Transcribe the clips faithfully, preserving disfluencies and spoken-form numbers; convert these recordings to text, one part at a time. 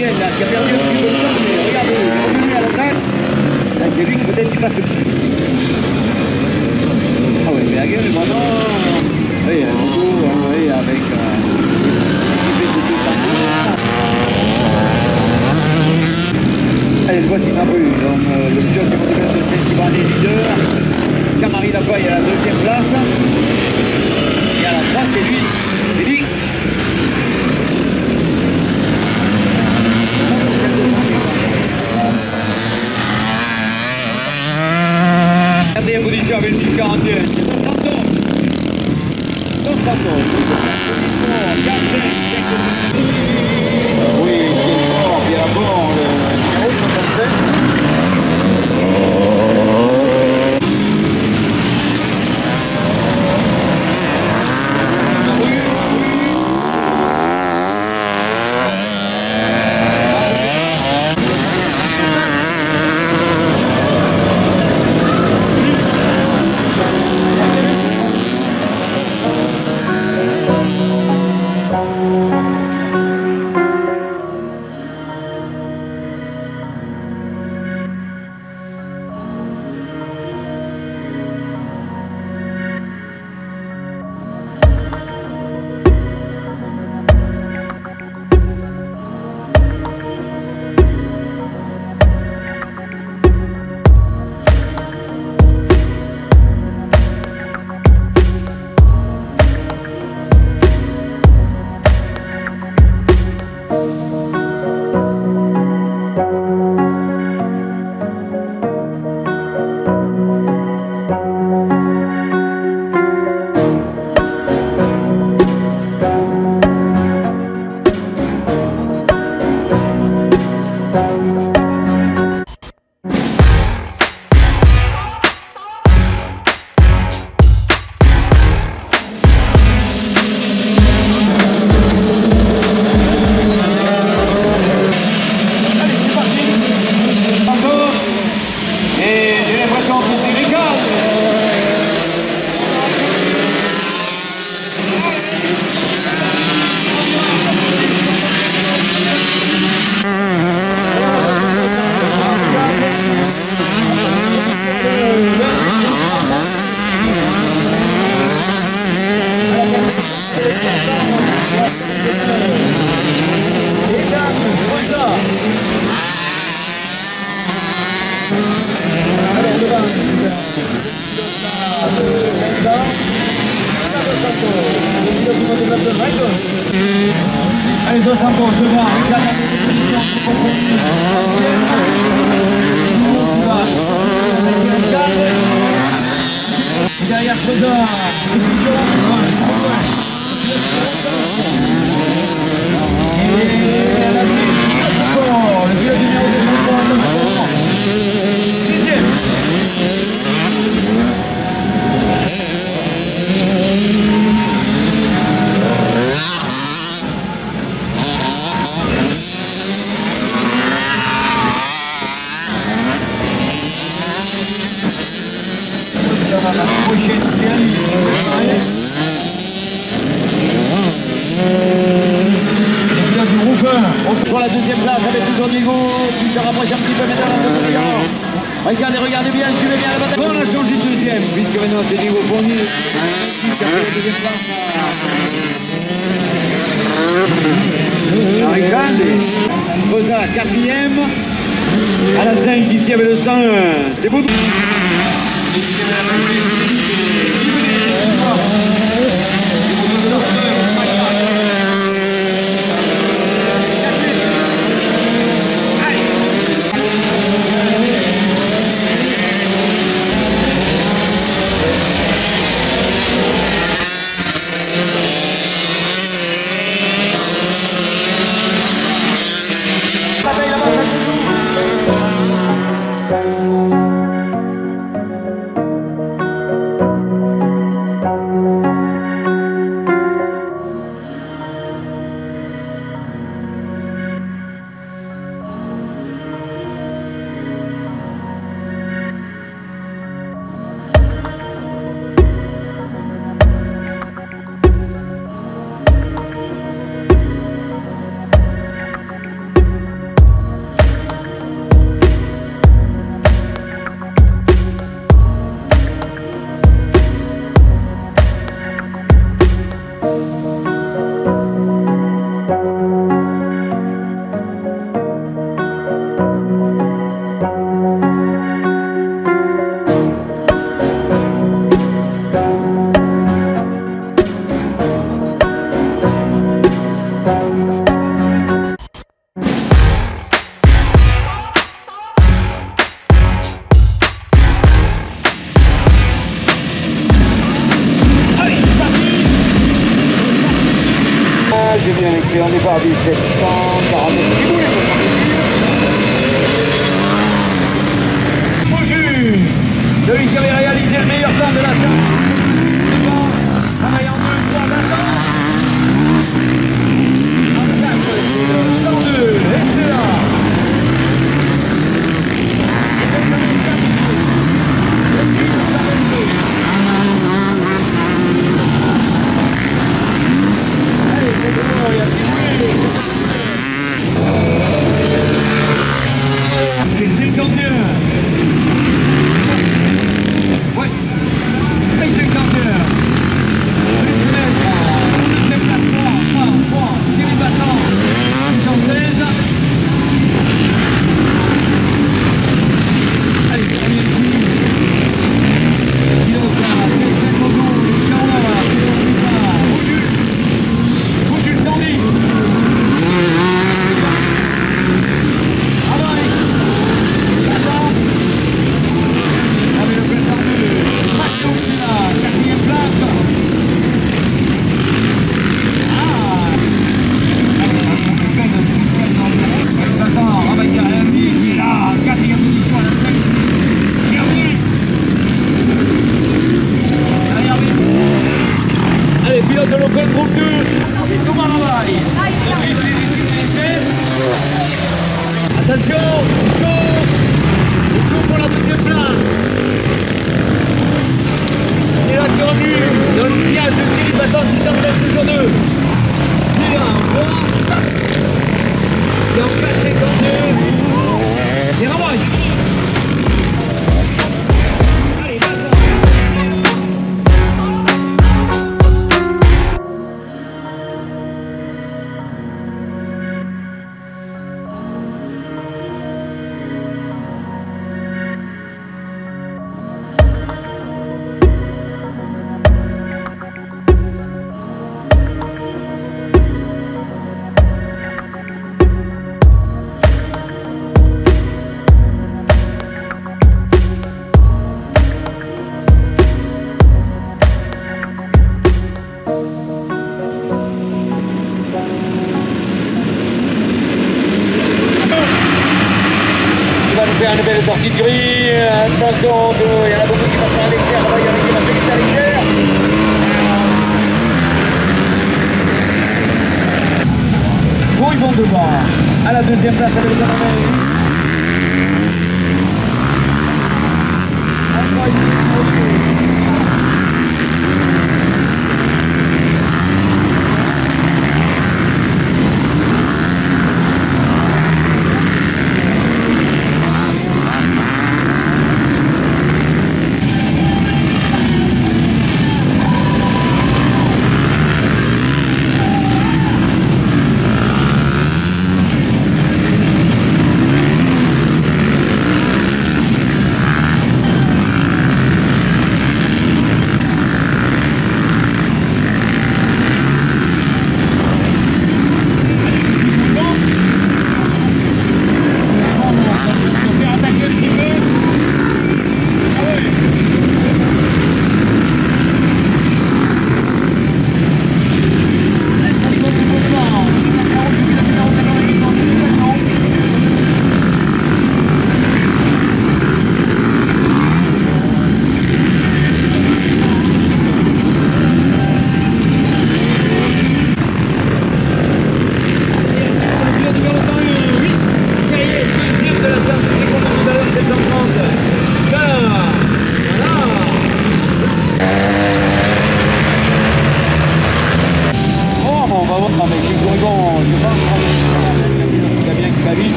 Miguel là, qui a perdu un petit peu de temps, mais regarde, il est revenu à l'attaque. Là, c'est lui qui peut-être qui passe le plus. Ah oui, mais la gueule est vraiment... Oui, un nouveau, oui, avec... Euh... Allez, le voici ma rue. Donc, euh, le pilote du mondial de Saint-Yvan est leader. Camari Lafaille à la deuxième place. Et à la trois, c'est lui, Félix. Quatrième position avec le mille quarante et un, c'est Dos Santos. Dos Santos. Oui, c'est fort, bien bon, le numéro soixante-sept. Allez, Dos Santos devant, regarde la position qui continue. Derrière Codor, et la le vieux numéro de Santos, sixième. Pour la deuxième place avec toujours Diego qui se rapproche un petit peu maintenant de la position. Regardez, regardez bien, suivez bien la bataille. On a changé de deuxième puisque maintenant c'est Diego Fournier qui a fait la deuxième place. Aricande, Rosa quatrième, à la cinq ici avec le cent un. C'est beau. c'est bien, excellent départ du sept cent quarante-neuf. Celui qui avait réalisé le meilleur temps de la séance. Travaille en deux, trois, maintenant. En quatre, c'est le cent deux, excellent. Allez, c'est bon, il y a plus de c'est cinquante et un. Ouais, c'est cinquante et un. Une fenêtre, deuxième place, trois, trois, trois, Cyril Bassan, cent seize. Allez, premier tour. Pilote, c'est cinquante, Carola, Pilote, Bouchul, Bouchul, Tandy. Quatrième place. Ah, Satan, Rabaïa, Hermie, qui est là, quatrième position à la tête. Hermie. Allez, Hermie. Allez, pilote de l'Open Groupe deux. C'est Thomas Rabaï. Attention, chaud. Chaud pour la deuxième place. Et là, qui revenu dans le sillage de Cyril Bassan, six cent sept, toujours deux. Il est là, encore. Et en quatre cinquante-deux. C'est Ramoy. Allez, Bassan. Faire une belle sortie de grille, attention, il y en a beaucoup qui passent par l'extérieur, il y en a qui vont très vite à l'extérieur. Bon, ils vont devant, à la deuxième place avec le Canadien. Encore une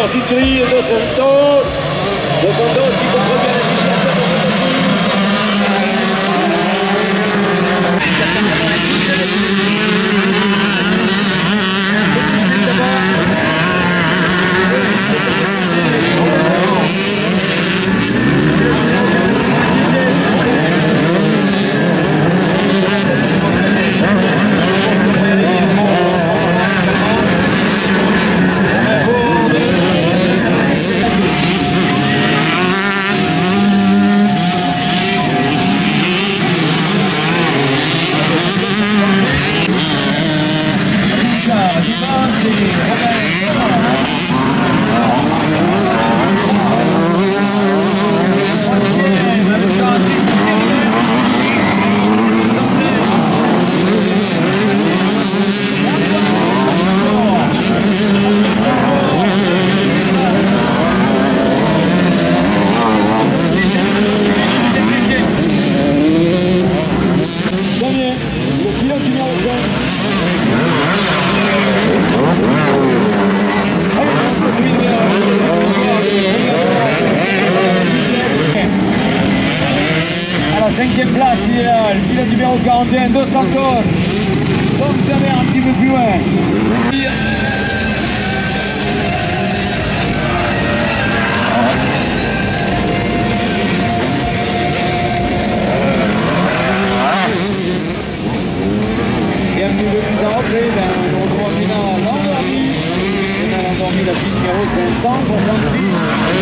sortie de grille, Dos Santos. Dos Santos qui comprend bien la situation de cette cinquième place, il est là, le pilote numéro quarante et un, Dos Santos. Donc vous avez un petit peu plus loin. Bienvenue le plus en rentrée, on retrouve Mina Landormi. Mina Landormi, la piste numéro cinq cent soixante-huit.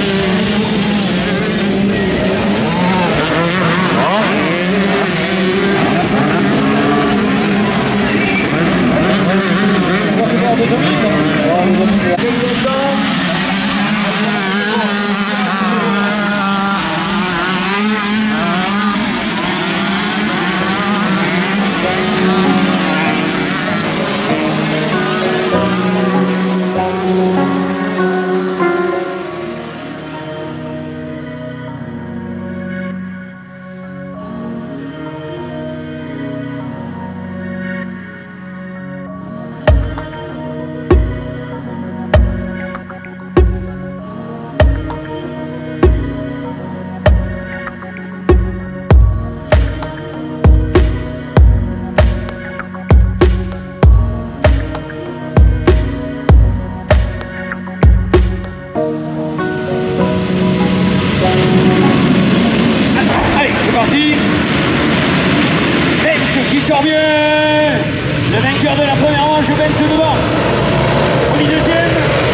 Qui sort bien, le vainqueur de la première manche, Benz devant, premier deuxième.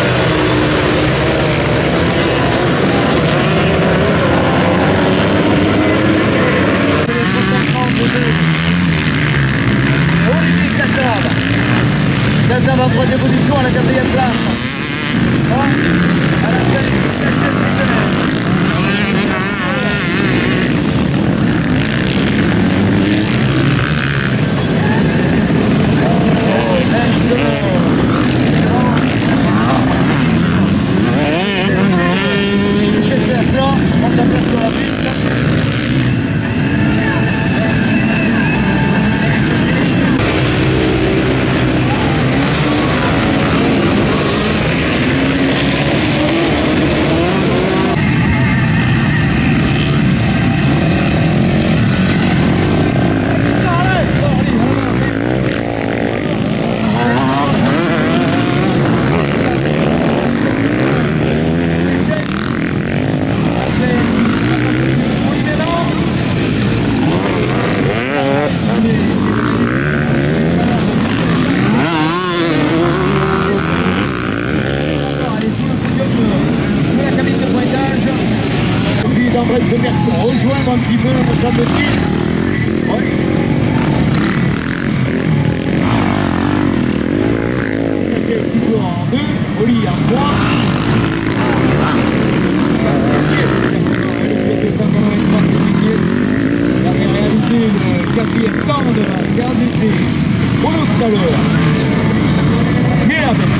Olivier Cassab, Cassab en troisième position à la quatrième place. Bon, à la quatrième de venir rejoindre un petit peu, me semble-t-il. Ouais. Ça c'est un petit peu en deux, Oli en trois. La réalité, le quatrième temps de la séance d'essai. Pour nous tout à l'heure. Mais la bête.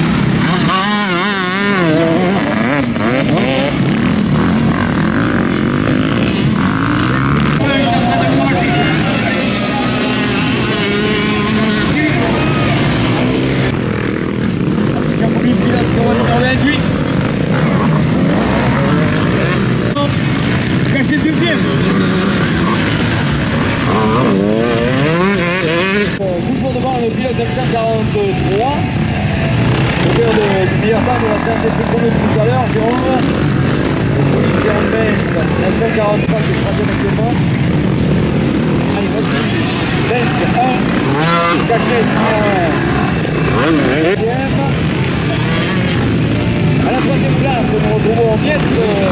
trois. L'auteur du meilleur temps de la fin des chrono tout à l'heure, Jérôme. Le solide Jérôme Benz, la cent quarante-trois qui est troisième actuellement. Allez, vas-y. Benz un, Cachette un. Deuxième. À la troisième place, nous retrouvons Miette.